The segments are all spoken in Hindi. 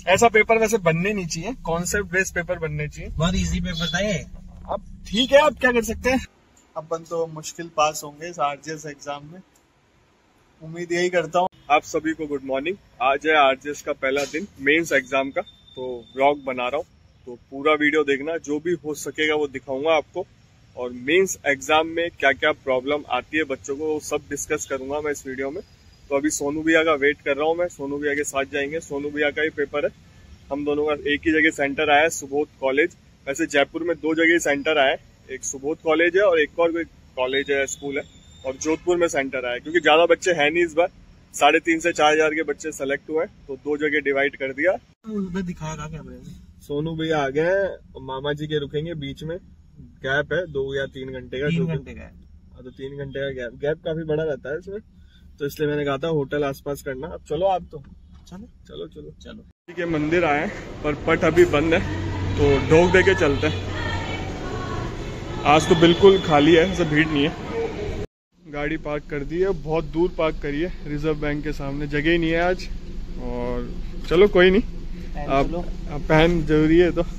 ऐसा पेपर वैसे बनने नहीं चाहिए, कॉन्सेप्ट बेस्ड पेपर बनने चाहिए। बहुत इजी पेपर था ये। अब ठीक है, अब क्या कर सकते हैं, अपन तो मुश्किल पास होंगे इस आरजीएस एग्जाम में, उम्मीद यही करता हूँ। आप सभी को गुड मॉर्निंग। आज है आरजीएस का पहला दिन मेंस एग्जाम का, तो व्लॉग बना रहा हूँ, तो पूरा वीडियो देखना, जो भी हो सकेगा वो दिखाऊंगा आपको। और मेंस एग्जाम में क्या क्या प्रॉब्लम आती है बच्चों को, वो सब डिस्कस करूंगा मैं इस वीडियो में। तो अभी सोनू भैया का वेट कर रहा हूँ मैं, सोनू भैया के साथ जाएंगे। सोनू भैया का ही पेपर है, हम दोनों का एक ही जगह सेंटर आया है, सुबोध कॉलेज। वैसे जयपुर में 2 जगह सेंटर आया है, एक सुबोध कॉलेज है और एक और कोई कॉलेज है, स्कूल है, और जोधपुर में सेंटर आया है। क्योंकि ज्यादा बच्चे हैं नहीं इस बार, 3,500 से 4,000 के बच्चे सेलेक्ट हुए, तो 2 जगह डिवाइड कर दिया। दिखाएगा कैमरे में। सोनू भैया आ गए हैं, मामा जी के रुकेंगे, बीच में गैप है 2 या 3 घंटे का। 3 घंटे का है। तो 3 घंटे का गैप काफी बड़ा रहता है इसमें, तो इसलिए मैंने कहा था होटल आसपास करना। अब चलो, आप तो चलो चलो चलो चलो। ठीक है, मंदिर आए पर पट अभी बंद है, तो ढोक दे के चलते हैं। आज तो बिल्कुल खाली है, ऐसा भीड़ नहीं है। गाड़ी पार्क कर दी है, बहुत दूर पार्क करी है, रिजर्व बैंक के सामने, जगह ही नहीं है आज। और चलो कोई नहीं, अब पहन जरूरी है तो।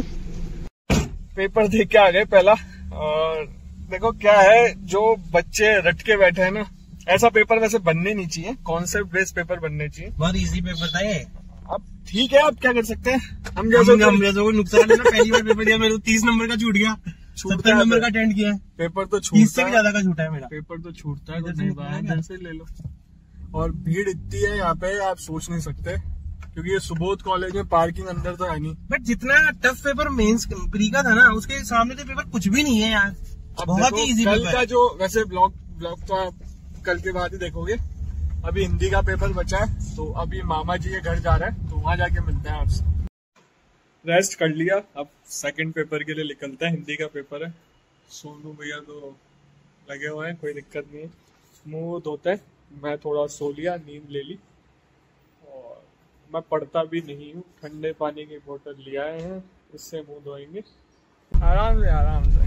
पेपर देख के आ गए पहला, और देखो क्या है, जो बच्चे रट के बैठे हैं ना, ऐसा पेपर वैसे बनने नहीं चाहिए, कॉन्सेप्ट बेस्ड पेपर बनने चाहिए। बहुत इजी पेपर था ये। अब ठीक है, अब क्या कर सकते हैं, हम जैसे नुकसान है ना। पहली बार पेपर दिया मेरे, 30 नंबर का छूट गया, 70 नंबर का अटेंड किया। पेपर तो 30 से भी ज्यादा का छूटा है मेरा। पेपर तो छूटता है, इधर से ले लो। और भीड़ इतनी है यहाँ पे, आप सोच नहीं सकते, क्योंकि ये सुबोध कॉलेज में पार्किंग अंदर तो है नहीं। बट जितना टफ पेपर मेंस प्री का था ना, उसके सामने तो पेपर कुछ भी नहीं है यार, बहुत ही इजी कल का जो, वैसे ब्लॉग तो आप कल के बाद ही देखोगे। अभी हिंदी का पेपर बचा है, तो अभी मामा जी के घर जा रहे हैं, तो वहां जाके मिलते हैं आपसे। रेस्ट कर लिया, अब सेकंड पेपर के लिए निकलते हैं। हिंदी का पेपर है, सोनू भैया तो लगे हुए हैं, कोई दिक्कत नहीं है। मुंह धोते हैं, मैं थोड़ा सो लिया, नींद ले ली, और मैं पढ़ता भी नहीं हूँ। ठंडे पानी की बोतल ले आए हैं, इससे मुंह धोएंगे आराम से आराम से।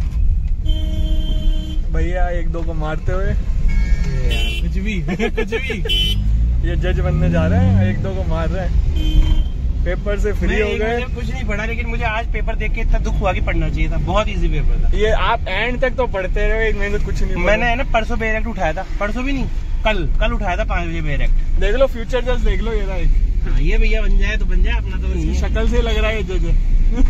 भैया 1-2 को मारते हुए, कुछ भी कुछ भी। ये जज बनने जा रहे हैं, 1-2 को मार रहे हैं। पेपर से फ्री हो गए। कुछ नहीं पढ़ा, लेकिन मुझे आज पेपर देख के इतना दुख हुआ कि पढ़ना चाहिए था। बहुत इजी पेपर था ये, आप एंड तक तो पढ़ते रहे, मैंने कुछ नहीं। मैंने है ना परसों बेरेक्ट उठाया था, परसों भी नहीं, कल उठाया था 5 बजे बेरेक्ट। देख लो फ्यूचर जज, देख लो, ये रहा एक। हाँ, ये भैया बन जाए तो बन जाए, अपना तो नहीं। शक्ल से लग रहा है ये जज है।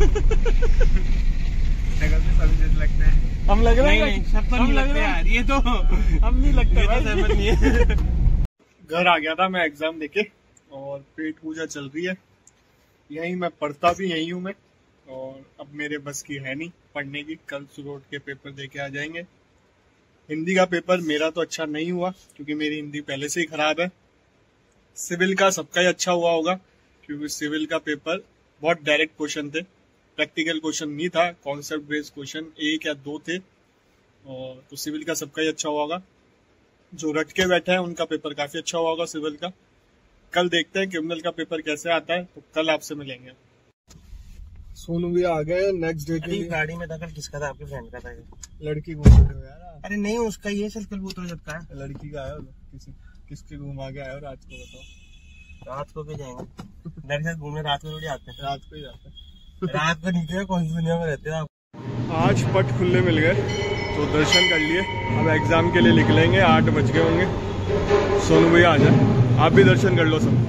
शक्ल से सभी जज लगते हैं, हम लग रहे हैं। नहीं, सब तो नहीं लगते यार, ये तो हम नहीं लगते, ये तो सहमत नहीं है। घर आ गया था मैं एग्जाम देके, और पेट पूजा चल रही है। यही मैं पढ़ता भी यही हूँ मैं, और अब मेरे बस की है नहीं पढ़ने की। कल सुबह उठ के पेपर देके आ जाएंगे। हिंदी का पेपर मेरा तो अच्छा नहीं हुआ, क्योंकि मेरी हिंदी पहले से ही खराब है। सिविल का सबका ही अच्छा हुआ होगा, क्योंकि सिविल का पेपर बहुत डायरेक्ट क्वेश्चन थे, प्रैक्टिकल क्वेश्चन नहीं था, कॉन्सेप्ट बेस्ड क्वेश्चन 1 या 2 थे। और तो सिविल का सबका ही अच्छा हुआ होगा। जो रट के बैठे हैं उनका पेपर काफी अच्छा हुआ होगा सिविल का। कल देखते हैं क्रिमिनल का पेपर कैसे आता है, तो कल आपसे मिलेंगे। सोनू भी आ गए नेक्स्ट डे के लिए। गाड़ी में था, कल किसका था? आपके फ्रेंड का था। लड़की घूम रहे हो यार? अरे नहीं, उसका ये चल कबूतर जब का है। लड़की का आया, किसके घुमा के आया हो रात को, बताओ। रात को भी जाएंगे मेरे साथ घूमने, रात को थोड़ी आते हैं। रात को ही जाते हैं। रात को नीचे कौन सी दुनिया में रहते हैं आप। आज पट खुले मिल गए, तो दर्शन कर लिए। अब एग्जाम के लिए निकलेंगे, 8 बज गए होंगे। सोनू भैया आ जाए, आप भी दर्शन कर लो सब।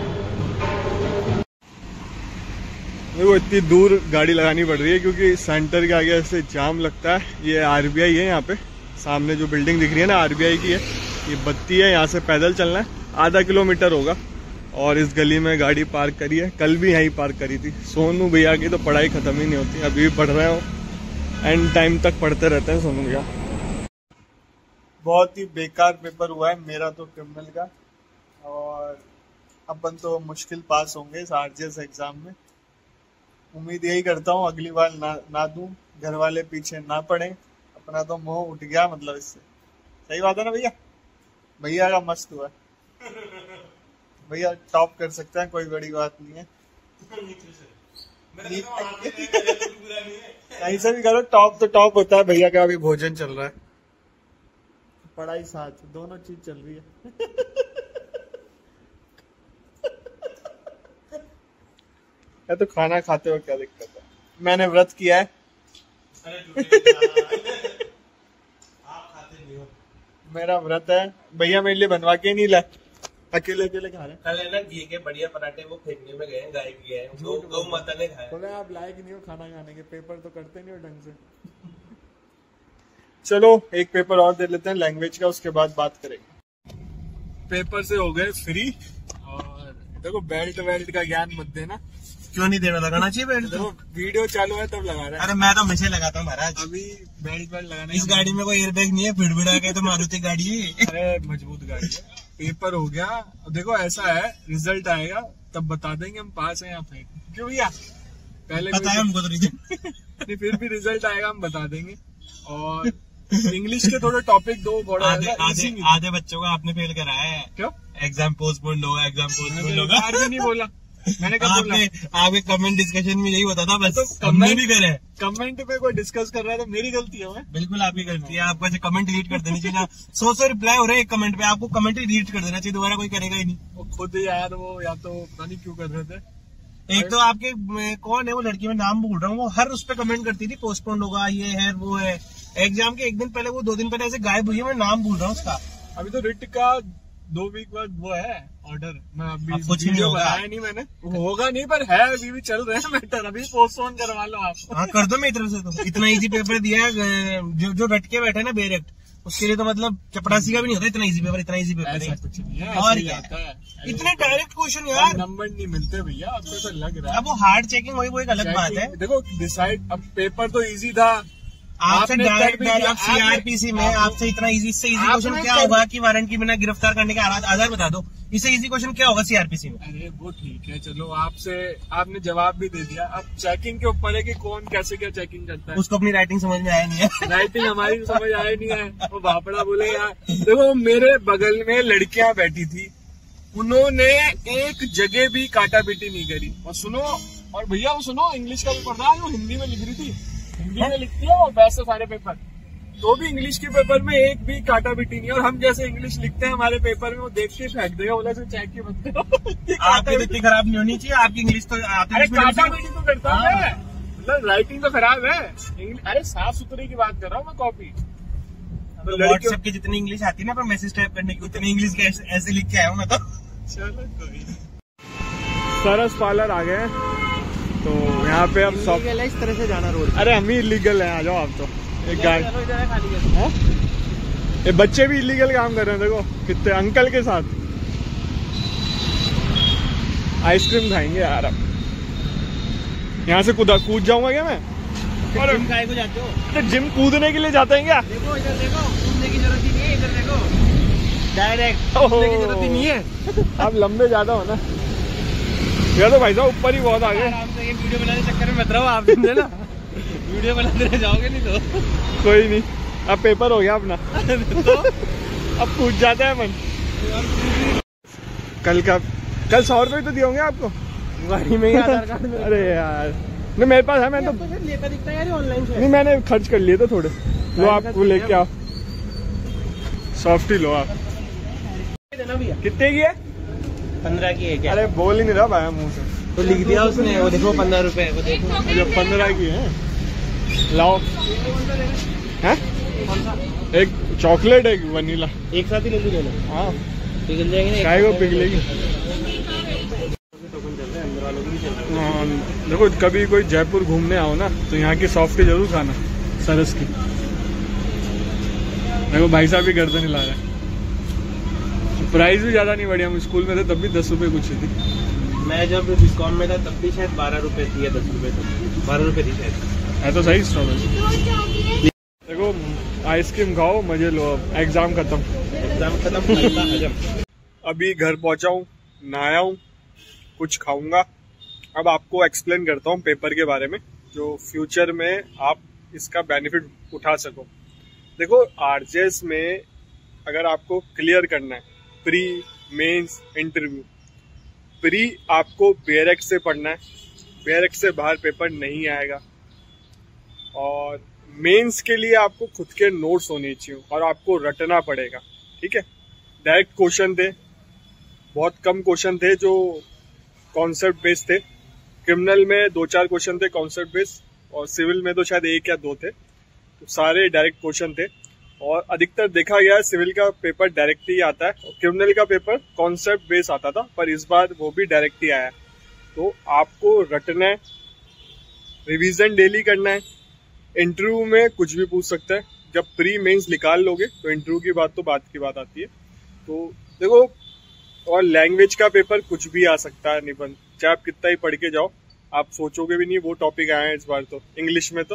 देखो इतनी दूर गाड़ी लगानी पड़ रही है, क्योंकि सेंटर के आगे ऐसे जाम लगता है। ये आरबीआई है, यहाँ पे सामने जो बिल्डिंग दिख रही है ना, आरबीआई की है। ये बत्ती है, यहाँ से पैदल चलना है, आधा किलोमीटर होगा। और इस गली में गाड़ी पार्क करी है, कल भी यहीं पार्क करी थी। सोनू भैया की तो पढ़ाई खत्म ही नहीं होती, अभी भी पढ़ रहे हो, एंड टाइम तक पढ़ते रहते हैं सोनू भैया। बहुत ही बेकार पेपर हुआ है मेरा तो क्रिमिनल का, और अपन तो मुश्किल पास होंगे इस आरजीएस एग्जाम में। उम्मीद यही करता हूँ अगली बार ना दूं, घर वाले पीछे ना पड़े। अपना तो मोह उठ गया मतलब इससे। सही बात है ना भैया? भैया का मस्त हुआ। भैया टॉप कर सकते हैं, कोई बड़ी बात नहीं है। ऐसा भी करो, टॉप तो टॉप होता है। भैया का अभी भोजन चल रहा है, पढ़ाई साथ, दोनों चीज चल रही है। है तो खाना खाते हुए क्या दिक्कत है। मैंने व्रत किया है। अरे आप खाते नहीं हो। मेरा व्रत है। भैया मेरे लिए बनवा के नहीं लाए, अकेले अकेले खा रहे हैं। कल है ना घी के बढ़िया पराठे वो फेंकने में गए, गाय की है वो गौ माता ने खाया। बोले आप लायक नहीं हो खाना खाने के, पेपर तो करते नहीं हो ढंग से। चलो एक पेपर और दे लेते हैं लैंग्वेज का, उसके बाद बात करेंगे। पेपर से हो गए फ्री। और देखो बेल्ट वेल्ट का ज्ञान मत देना। क्यों नहीं देना, लगाना चाहिए बेल्ट। देखो वीडियो चालू है तब लगा रहा है। अरे मैं तो हमेशा लगाता हूँ महाराज। अभी बेल्ट वेल्ट लगाना। इस गाड़ी में कोई एयरबैग नहीं है, भिड़भिड़ा के तो मारुति गाड़ी है। अरे मजबूत गाड़ी है। पेपर हो गया। देखो ऐसा है, रिजल्ट आएगा तब बता देंगे हम पास हैं या फेल। क्यों भैया? पहले पता है हमको तो रिजल्ट। नहीं, फिर भी रिजल्ट आएगा हम बता देंगे। और इंग्लिश के थोड़े टॉपिक दो, आधे बच्चों को आपने फेल कराया है। क्यों? एग्जाम पोस्टपोन्ड होगा, एग्जाम पोस्टपोन्ड होगा। भी नहीं बोला मैंने। कब बोला? आपके कमेंट डिस्कशन में यही होता था, बस तो हमने भी करे। कमेंट पे कोई डिस्कस कर रहा है तो मेरी गलती है। बिल्कुल आपकी गलती है। आपको ऐसे कमेंट डिलीट कर देनी चाहिए। 100 रिप्लाई हो रहे हैं एक कमेंट पे, आपको कमेंट ही डिलीट कर देना चाहिए, दोबारा कोई करेगा ही नहीं। वो खुद यार, वो या तो पता नहीं क्यों कर रहे थे। एक तो आपके कौन है वो लड़की, में नाम भूल रहा हूँ, वो हर उस पर कमेंट करती थी पोस्टपोन्ड होगा, ये है वो है। एग्जाम के एक दिन पहले, वो 2 दिन पहले ऐसे गायब हुई है, मैं नाम भूल रहा हूँ उसका। अभी तो रिट का 2 वीक बाद वो है ऑर्डर। मैं अभी कुछ नहीं होगा, बनाया नहीं मैंने, होगा नहीं, पर है अभी भी चल रहे हैं मैटर। अभी पोस्टपोन करवा लो आप। हाँ कर दो मेरी तरफ से। तो इतना इजी पेपर दिया है, जो रट के बैठे ना डायरेक्ट, उसके लिए तो मतलब चपरासी का भी नहीं होता इतना इजी पेपर। इतना इजी पेपर ऐसा कुछ नहीं है। और क्या इतने डायरेक्ट क्वेश्चन यार, नंबर नहीं मिलते भैया, आपको तो लग रहा है। अब वो हार्ड चेकिंग हुई, वो एक अलग बात है। देखो डिसाइड, अब पेपर तो इजी था। आपसे डायरेक्ट सीआरपीसी में आपसे इतना इजी, इससे इजी क्वेश्चन क्या होगा कि वारंट के बिना गिरफ्तार करने के आधार बता दो। इससे इजी क्वेश्चन क्या होगा सीआरपीसी में? अरे वो ठीक है, चलो आपने जवाब भी दे दिया। अब चेकिंग के ऊपर है कि कौन कैसे क्या चेकिंग करता है। उसको अपनी राइटिंग समझ में आया नहीं है। राइटिंग हमारी समझ आया नहीं है। वो भापड़ा बोले यार। देखो मेरे बगल में लड़कियां बैठी थी, उन्होंने एक जगह भी काटा पीटी नहीं करी। और सुनो, और भैया वो सुनो, इंग्लिश का भी पढ़ रहा है, वो हिंदी में लिख रही थी। हिंदी में लिखती है और वैसे सारे पेपर, तो भी इंग्लिश के पेपर में एक भी काटा पीटी नहीं। और हम जैसे इंग्लिश लिखते हैं हमारे पेपर में, वो देख के फेंक देगा, बोला से चेक के बनते हो। आपकी इतनी खराब नहीं होनी चाहिए, आपकी इंग्लिश तो अरे काटा पीटी तो करता है, मतलब राइटिंग तो खराब है। अरे साफ सुथरे की बात कर रहा हूँ मैं। कॉपी तो व्हाट्सएप की जितनी इंग्लिश आती है ना पर मैसेज टाइप करने की, उतनी इंग्लिश के ऐसे लिख के आया हूँ मैं तो। चलो कोई। सरस पार्लर आ गए, तो यहाँ पे अब सब इस तरह से जाना रोड। अरे हम ही इलीगल हैं, आ जाओ आप तो। एक गाड़ी, ये बच्चे भी इलीगल काम कर रहे हैं। देखो कितने अंकल के साथ आइसक्रीम खाएंगे यार। अब यहाँ से कूद जाऊंगा क्या मैं? और जिम को जाते हो? तो जिम कूदने के लिए जाते हैं क्या? देखो इधर देखो, कूदने की जरूरत ही नहीं है। इधर देखो डायरेक्ट कूदने की जरूरत ही नहीं है। आप लंबे ज्यादा हो ना यार, तो भाई साहब ऊपर ही बहुत आगे। आराम से ये वीडियो बनाने चक्कर में मत रहो आप, समझे ना। वीडियो बनाते रह जाओगे नहीं तो। कोई नहीं, अब पेपर हो गया अपना। तो अब पूछ जाता है मन। कल 100 रुपये तो दिए होंगे आपको गाड़ी में ही आधार कार्ड में। अरे यार नहीं मेरे पास है, मैं तो लेता दिखता है यार ऑनलाइन से। नहीं, मैंने खर्च कर लिए थे थोड़े। लो आपको लेके आओ, सॉफ्टी लो आप। देना भैया कितने की है? 15 की है क्या? अरे बोल ही नहीं रहा भाया मुंह से, तो लिख दिया उसने। वो देखो 15 रुपए, वो देखो जो 15 की है। लाओ है, एक चॉकलेट एक वनीला एक साथ ही ले लीजिए। हाँ पिघल जाएंगे चाय को पिघलेगी। हाँ, देखो कभी कोई जयपुर घूमने आओ ना तो यहाँ की सॉफ्टी जरूर खाना, सरस की। देखो भाई साहब भी गर्दन हिला रहे हैं। प्राइस भी ज्यादा नहीं बढ़ी, हम स्कूल में थे तब भी 10 रुपए कुछ थी। मैं जब बीकॉम में था तब भी शायद 12 रुपए थी या 10 रुपए थी, 12 रुपए थी शायद। है तो सही स्टॉल। देखो आइसक्रीम खाओ, मजे लो। अब एग्जाम खत्म। अभी घर पहुंचा हूँ, नहाया हूँ, कुछ खाऊंगा। अब आपको एक्सप्लेन करता हूँ पेपर के बारे में, जो फ्यूचर में आप इसका बेनिफिट उठा सको। देखो आरजेएस में अगर आपको क्लियर करना है प्री मेंस इंटरव्यू, प्री आपको बेरेक्ट से पढ़ना है, बेरेक्ट से बाहर पेपर नहीं आएगा। और मेंस के लिए आपको खुद के नोट्स होने चाहिए और आपको रटना पड़ेगा, ठीक है। डायरेक्ट क्वेश्चन थे, बहुत कम क्वेश्चन थे जो कॉन्सेप्ट बेस्ड थे क्रिमिनल में 2-4 क्वेश्चन थे कॉन्सेप्ट बेस्ड, और सिविल में तो शायद 1 या 2 थे, तो सारे डायरेक्ट क्वेश्चन थे। और अधिकतर देखा गया है सिविल का पेपर डायरेक्ट ही आता है और क्रिमिनल का पेपर कॉन्सेप्ट बेस्ड आता था, पर इस बार वो भी डायरेक्ट ही आया। तो आपको रटना है, रिवीजन डेली करना है। इंटरव्यू में कुछ भी पूछ सकता है, जब प्री मेंस निकाल लोगे तो इंटरव्यू की बात तो बात की बात आती है। तो देखो, और लैंग्वेज का पेपर कुछ भी आ सकता है, निबंध चाहे आप कितना ही पढ़ के जाओ, आप सोचोगे भी नहीं वो टॉपिक आए हैं इस बार तो इंग्लिश में। तो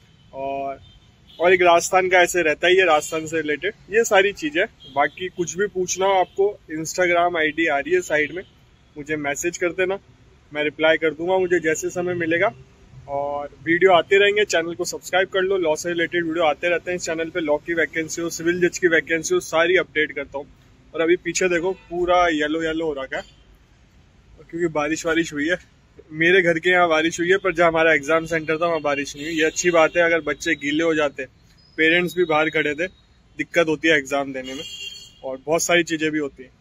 और एक राजस्थान का ऐसे रहता ही है, राजस्थान से रिलेटेड ये सारी चीजें। बाकी कुछ भी पूछना हो आपको, इंस्टाग्राम आईडी आ रही है साइड में, मुझे मैसेज कर देना, मैं रिप्लाई कर दूंगा मुझे जैसे समय मिलेगा। और वीडियो आते रहेंगे, चैनल को सब्सक्राइब कर लो, लॉ से रिलेटेड वीडियो आते रहते हैं इस चैनल पे। लॉ की वैकेंसी हो, सिविल जज की वैकेंसी हो, सारी अपडेट करता हूँ। और अभी पीछे देखो पूरा येलो येलो हो रखा है क्योंकि बारिश हुई है। मेरे घर के यहाँ बारिश हुई है, पर जहाँ हमारा एग्जाम सेंटर था वहाँ बारिश नहीं हुई। ये अच्छी बात है, अगर बच्चे गीले हो जाते, पेरेंट्स भी बाहर खड़े थे, दिक्कत होती है एग्जाम देने में, और बहुत सारी चीजें भी होती हैं।